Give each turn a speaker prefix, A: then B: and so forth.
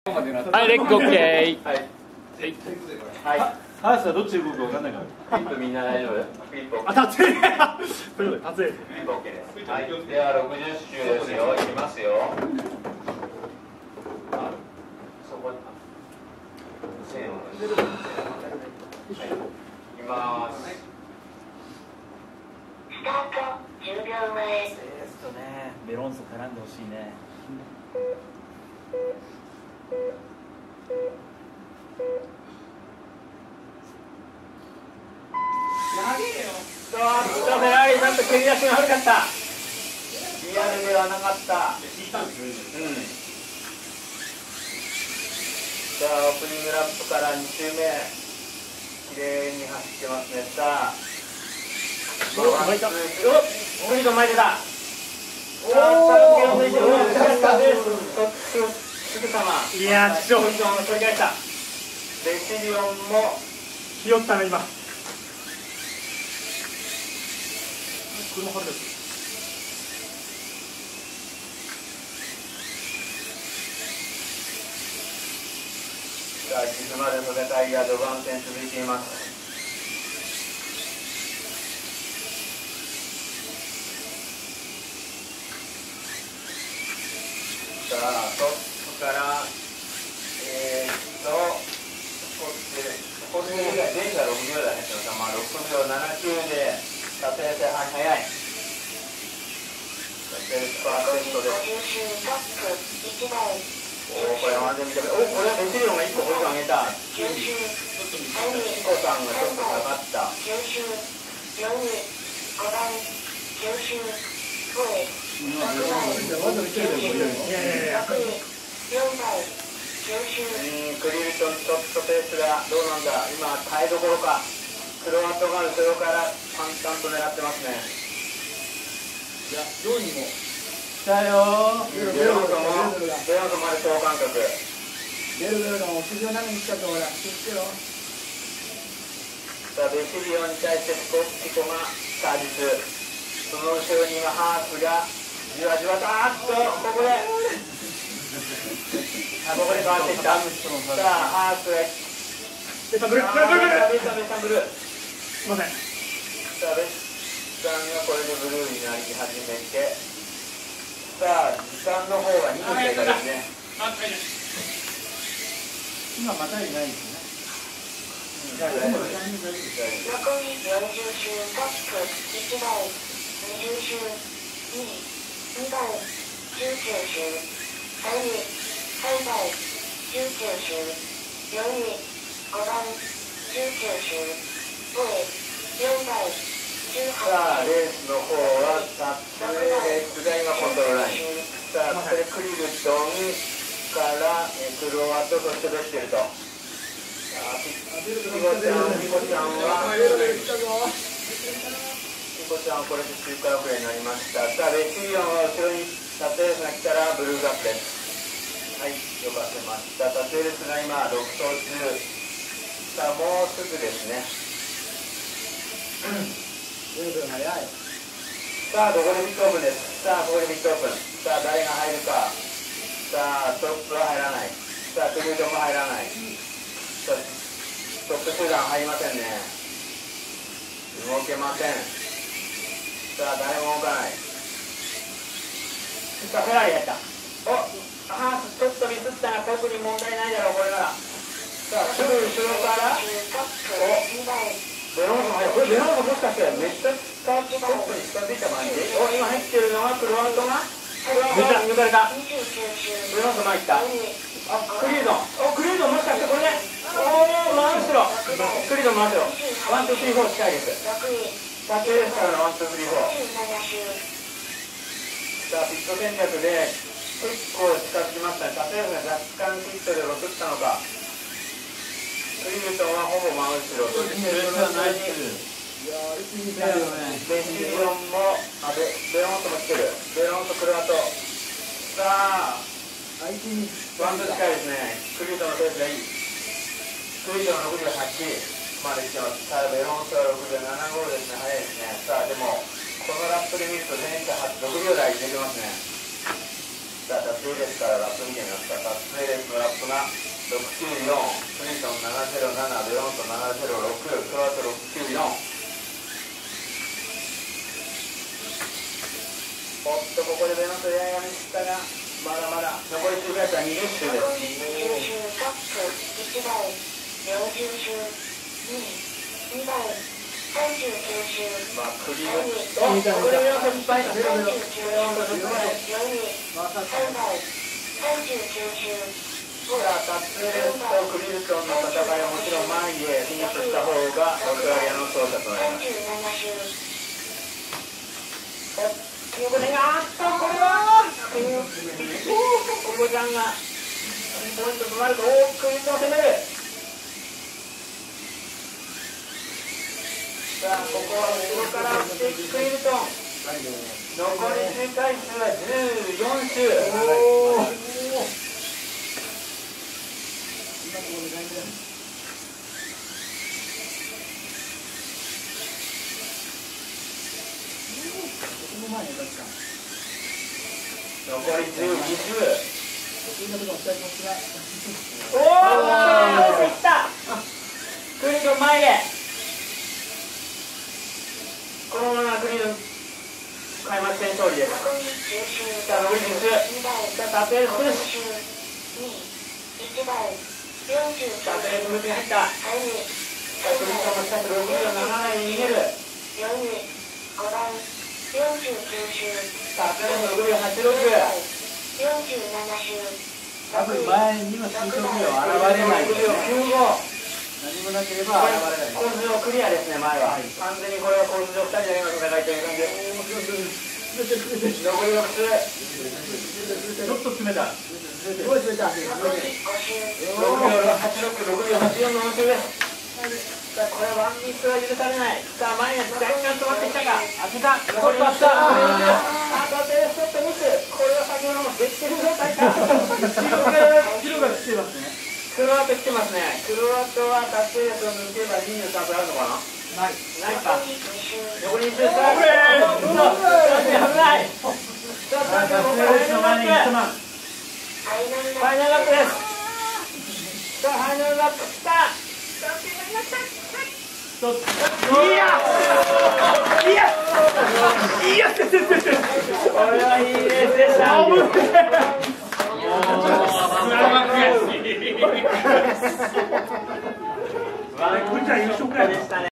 A: はい、レッグオッケー。
B: はい。
C: はい。ハースはどっち動くか分かんないから。
B: フリップみんな大丈夫？フリップ OK。
A: あ、立つ。ということで、立つ。
B: フリップ OK です。はい。では60周ですよ。いきますよ。あ、そこに。線を。はい。いきます。
D: スタート10秒前。
C: ね、メロンソ絡んでほしいね。
B: フェラーリちゃんと蹴り出しが悪かった。リアルではなかった。さあ、オープニングラップから2周目、綺麗に走ってますね。さあ、スピード前出た。さあ、すぐさま、
A: いやー、ちょっと
B: ポジションを取り返した。レシリオンも
A: ひよったな、今。車春です。
B: さあ、静まる戦いが序盤戦続いています。さあ、トップから、ここで電車6秒台入ってますが、まあ、6秒79で、撮影性早い。撮影パーセントです。これは完全に見てこれはレシリオンが1個ポジション上げた。ヒコさんがちょっと下がった。クリルトンちょっとペースがどうなんだ。今耐えどころか。クロアトが後ろから淡々と狙ってますね。
C: いや、ジョーにも。
B: 来たよー。ベロンソまで等間隔。
C: ベルが屋上なのに来たとほら、気をつけろ。
B: さあ、ベシリオンに対してピコがサービス。その後ろに今ハースがじわじわと、ここで変わっていった。さあ、ハースが
A: ベタブル。
B: ベタブル。
A: すいません。
B: さあ、ベスさんがこれでブルーになり始めて、さあ、時間の方は2分経過ですね。
C: 今またいないですね。
D: 残り40周トップ1台、20周2番、19周3台、19周4位、5番、19周5位、4台、
B: さあ、レースの方はタップレースが今コントロールライン。さあ、これクリルトンからクロワとそしてベッテルと。ピコちゃんはこれで周回遅れになりました。さあ、レシリオンは後ろにタテールスが来たらブルーガップです。はい、よかせました。タテールスが今6走中。さあ、もうすぐですね。さあ、ここでミットオープンです。さあ、ここでミットオープン。さあ、誰が入るか。さあ、トップは入らない。さあ、クルードも入らない。さあ、トップ集団入りませんね。動けません。さあ、誰も動かない。さあ、フェラーリ入った。ハースちょっとミスったが特に問題ないだろう、これなら。さあ、すぐ後ろから、ベロンソ入る。これベロンソもしかしてめっちゃスタートトップに近づいた感じ。今入ってるのはクロアトが抜かれた。ベロンソ前行った。クリードンもしかしてこれね。真後ろ。クリードン真後ろ。ワン、ツー、スリー、フォー近いです。タテレスからのワン、ツー、スリー、フォー。さあ、ピット戦略で結構近づきましたね。タテレスが若干ピットでロスったのか。クリルトンはほぼ真後ろ。そしてベシリオンもベロンソも来てる。ベロンソ、クロアト。さあ、ワンツー近いですね。クリルトンのペースがいい。クリルトンの6秒8まで来てます。さあ、ベロンソは6秒75ですね。早いですね。さあ、でもこのラップで見ると前者6秒台出てますね。 さあ、達成列からラップ見てみますか。達成列のラップが694、クリントン707、ベロント706、クロワット694。おっと、ここでベロントややミスったが、まだまだ残り周回数は20周です。
D: 残り20周カップ1台、40周、2台、39周、
B: まあ、クリーム。おっ、これベロント失敗。ベロント失敗。
D: 3台、39周、
B: さあ、タッツーレスとクリルトンの戦いはもちろん前へフィニッシュした方がオーストラリアの勝者となります。これがあった、これはココちゃんがポイントとなると大きくリードを攻める。さあ、ここは後ろからステッキクリルトン、残り周回数は14周。残り12周。おお、いった。クリル前へ。このままクリル開幕戦勝利です。さあ、残り10周。さあ、タペルス。タペルスに入った。さあ、クリルもしかし67台に逃げる。さあ、ペレの6秒86。
C: 多分前には新曲が現れないですね。何もなければ現れない。
B: コース上クリアですね、前は。完全にこれはコース上2人だけの戦いという感じです。残り6周。
A: ちょっと詰めた。
C: すごい冷たい。
B: 6秒86、6秒84の4周です。さあ、これはワンミスは許されない。さあ、前が若干止まってきたか。当てた。残りました。当てるストップミス。これは先ほどの別点状態か。
A: 白が来てますね。
B: クロワット来てますね。クロワットは達成率を抜けば23分あるのかな。
A: ない。
B: ないか。残り20分。危ない。さあ、
A: 達成列の前に1万。
B: ファイナルラップです。さあ、ファイナルラップ来た。
A: いや
B: これはいいレースでした。
A: これじゃ優勝かよ。